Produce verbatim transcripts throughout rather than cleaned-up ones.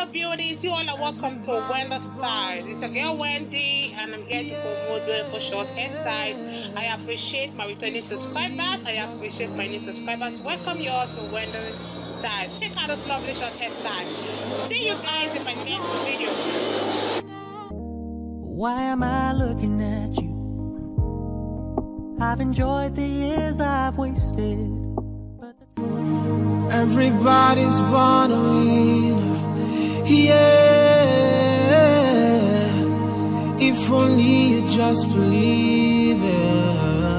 Hello beauties, you all are welcome to Wendy Styles. It's a girl Wendy and I'm here to promote beautiful short hairstyles. I appreciate my returning subscribers. I appreciate my new subscribers. Welcome you all to Wendy Styles. Check out this lovely short hairstyle. See you guys in my next video. Why am I looking at you? I've enjoyed the years I've wasted. Everybody's born a winner, yeah. If only you just believe it.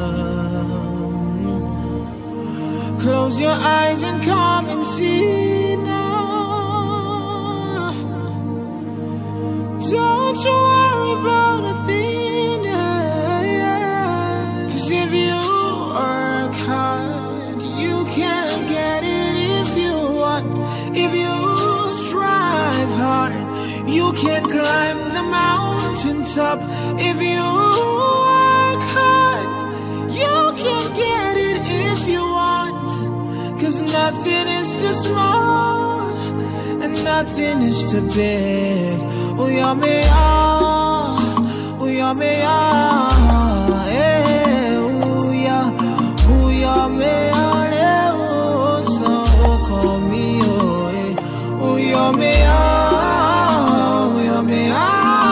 Close your eyes and come and see now. Don't you worry about a thing, yeah. Cause if you work hard, you can get it. If you strive hard, you can climb the mountain top. If you work hard, you can get it if you want. Cause nothing is too small and nothing is too big. Oh, you're me, oh, oh, you're me, oh, yeah, oh, yeah, oh, you're me, oh. You're me, oh, you're me, oh,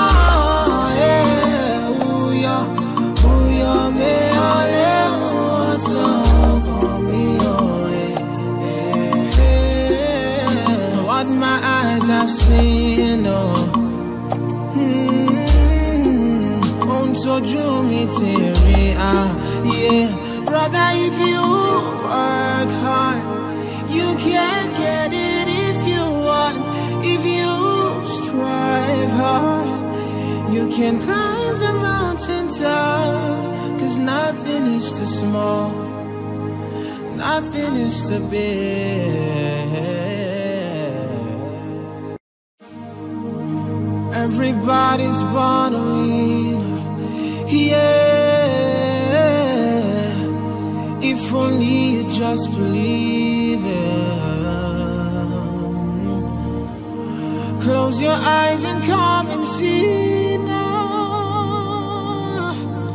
yeah. Ooh, yeah, ooh, you're me, oh, yeah. So call me, oh, yeah, yeah. What my eyes have seen, oh. Mm-hmm. Won't so drew me teary, ah, yeah. Brother, if you work hard, you can't get it. If you strive hard, you can climb the mountain top. Cause nothing is too small, nothing is too big. Everybody's born a winner, yeah. If only you just believe it. Close your eyes and come and see now.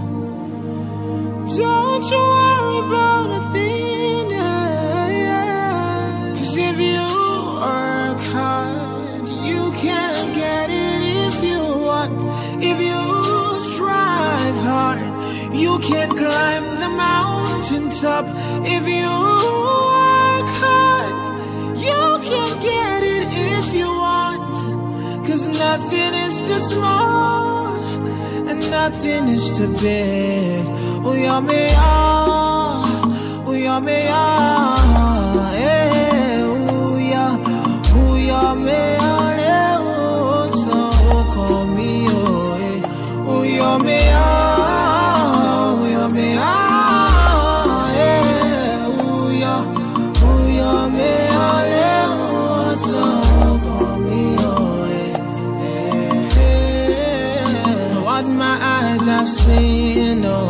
Don't you worry about a thing, yeah. Cause if you work hard, you can get it if you want. If you strive hard, you can climb the mountain top. If you work hard, you can get it if you want. Cause nothing is too small and nothing is too big. Oh, you're me, oh, oh, you're me, oh, yeah. Oh, yeah, oh, you're me, oh, yeah. Oh, so call me, oh, yeah. Oh, you're me, oh, oh, you're me, oh, yeah. Oh, yeah, oh, you're me, oh, yeah. Oh, so call me, oh. My eyes have seen, oh.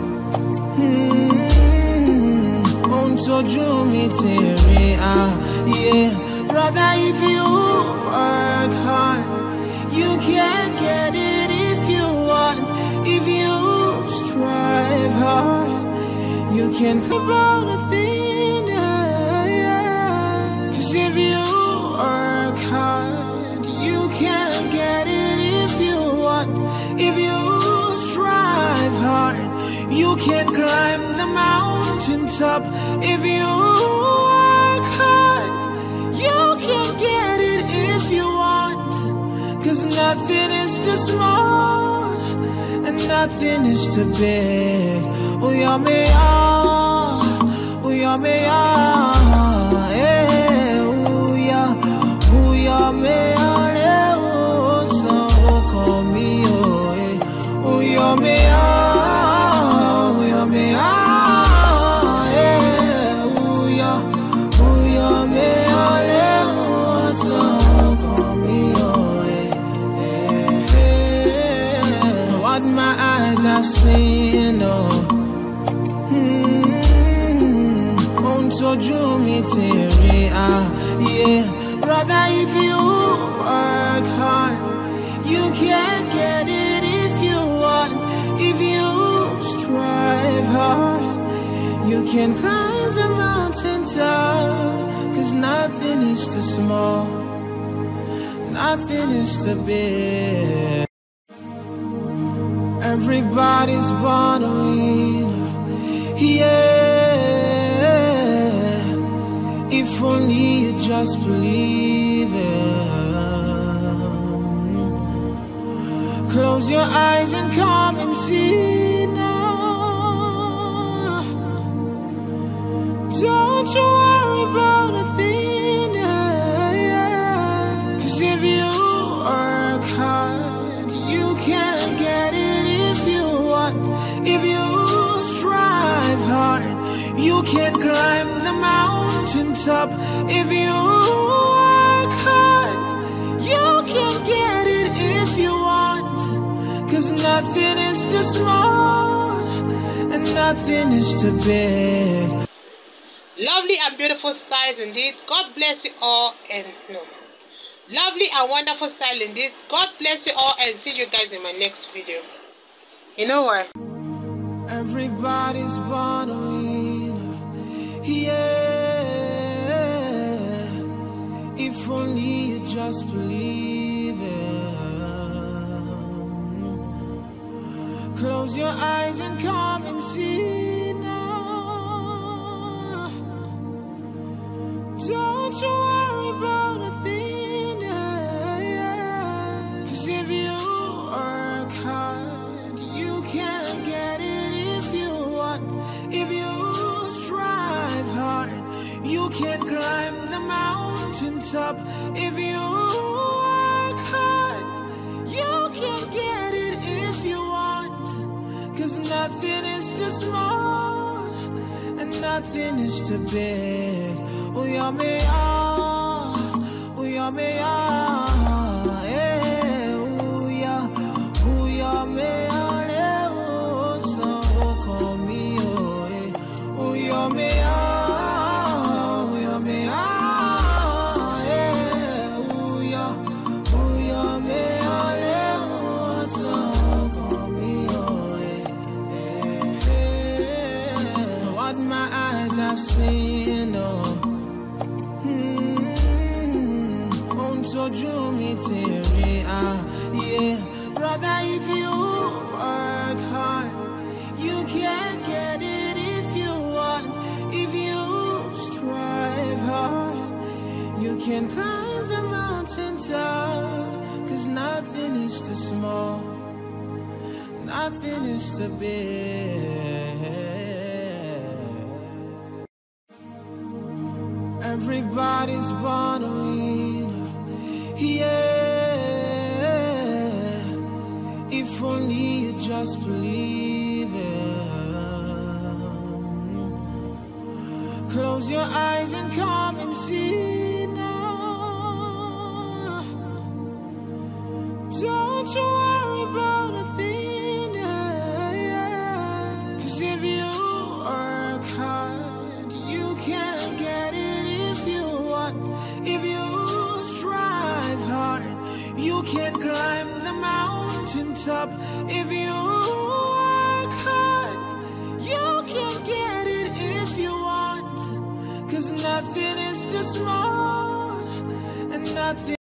Mm-hmm. Won't so drew me teary, ah, yeah. Brother, if you work hard, you can get it if you want. If you strive hard, you can come about a thing, yeah, yeah. Cause if you work hard, you can get it if you want. If you strive hard, you can climb the mountain top. If you work hard, you can get it if you want. Cause nothing is too small and nothing is too big. Oh, you're me, oh, oh, you're me, oh, yeah. Oh, yeah, oh, you're me, oh, yeah. Oh, so call me, oh. Oh, you're me, oh, you're me, oh, yeah. Oh, yeah, oh, you're me, oh, yeah. Oh, so call me, oh, yeah. What my eyes have seen, oh. Mm-hmm. Won't so drew me teary, ah, yeah. Brother, if you work hard, you can get it if you want. If you strive hard, you can climb the mountain top. Cause nothing is too small, nothing is too big. Everybody's born a winner, yeah. If only you just believe it. Close your eyes and come and see now. Don't you worry about a thing, yeah, yeah. Cause if you work hard, you can get it if you want. If you strive hard, you can climb the mountain top. If you work hard, you can get it if you want. Cause nothing is too small and nothing is too big. Lovely and beautiful styles indeed. God bless you all. And no, lovely and wonderful style indeed. God bless you all, and see you guys in my next video. You know what? Everybody's born a winner, yeah. If only you just believe it. Close your eyes and come and see now. Don't you worry about a thing, yeah, yeah. Cause if you work hard, you can get it if you want. If you strive hard, you can climb the mountain top. If you work hard, you can get it if you want. Cause nothing is too small and nothing is too big. Oh, you're me, oh, oh, you're me, oh, yeah, oh, yeah, oh, you're me, oh, so call me, oh, yeah, oh, you're me, oh, you're me, oh, yeah, oh, yeah, oh, you're me, oh, so call me, oh, yeah, yeah. What my eyes have seen, oh. Ojú mi ti rí, ah, yeah. Brother, if you work hard, you can get it if you want. If you strive hard, you can climb the mountain top. Cause nothing is too small, nothing is too big. Everybody's born a winner, yeah. If only you just believe it. Close your eyes and come and see now. Don't you worry about a thing, yeah, yeah. Cause if you work hard, you can get it if you want. If you strive hard, you can climb the mountain top. If you work hard, you can get it if you want. Cause nothing is too small and nothing